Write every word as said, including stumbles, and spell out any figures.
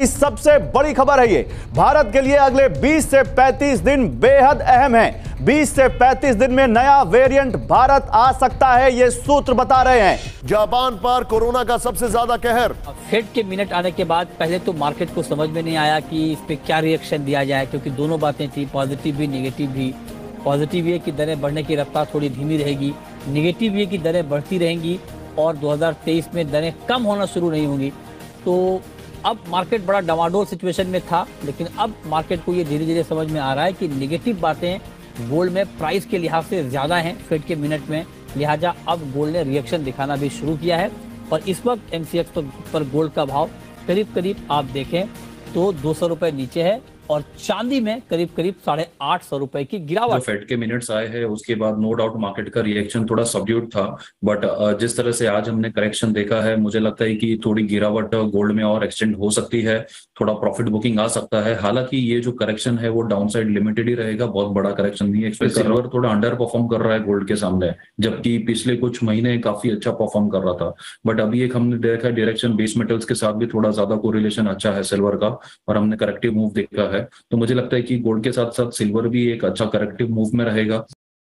इस सबसे बड़ी खबर है ये, भारत के लिए अगले बीस से पैंतीस दिन बेहद अहम हैं। बीस से पैंतीस दिन में नया वेरिएंट भारत आ सकता है, ये सूत्र बता रहे हैं। जापान पर कोरोना का सबसे ज्यादा कहर। फेड के मिनट आने के बाद पहले तो मार्केट को समझ में नहीं आया कि इस पे क्या रिएक्शन दिया जाए, क्योंकि दोनों बातें थी, पॉजिटिव भी नेगेटिव भी। पॉजिटिव ये कि दरें बढ़ने की रफ्तार थोड़ी धीमी रहेगी, नेगेटिव ये कि दरें बढ़ती रहेंगी और दो हज़ार तेईस में दरें कम होना शुरू नहीं होंगी। तो अब मार्केट बड़ा डमाडोल सिचुएशन में था, लेकिन अब मार्केट को ये धीरे धीरे समझ में आ रहा है कि नेगेटिव बातें गोल्ड में प्राइस के लिहाज से ज़्यादा हैं फेड के मिनट में, लिहाजा अब गोल्ड ने रिएक्शन दिखाना भी शुरू किया है। और इस वक्त एमसीएक्स पर गोल्ड का भाव करीब करीब आप देखें तो दो सौ रुपये नीचे है और चांदी में करीब करीब साढ़े आठ सौ रुपए की गिरावट। फेड के मिनट्स आए हैं उसके बाद नो डाउट मार्केट का रिएक्शन थोड़ा सबड्यूड था, बट जिस तरह से आज हमने करेक्शन देखा है, मुझे लगता है कि थोड़ी गिरावट गोल्ड में और एक्सटेंड हो सकती है, थोड़ा प्रॉफिट बुकिंग आ सकता है। हालांकि ये जो करेक्शन है वो डाउन साइड लिमिटेड ही रहेगा, बहुत बड़ा करेक्शन नहीं है। सिल्वर थोड़ा अंडर परफॉर्म कर रहा है गोल्ड के सामने, जबकि पिछले कुछ महीने काफी अच्छा परफॉर्म कर रहा था। बट अभी एक हमने देखा डायरेक्शन बेस मेटल्स के साथ भी थोड़ा ज्यादा कोरिलेशन अच्छा है सिल्वर का, और हमने करेक्टिव मूव देखा है। तो मुझे लगता है कि गोल्ड के साथ साथ सिल्वर भी एक अच्छा करेक्टिव मूव में रहेगा।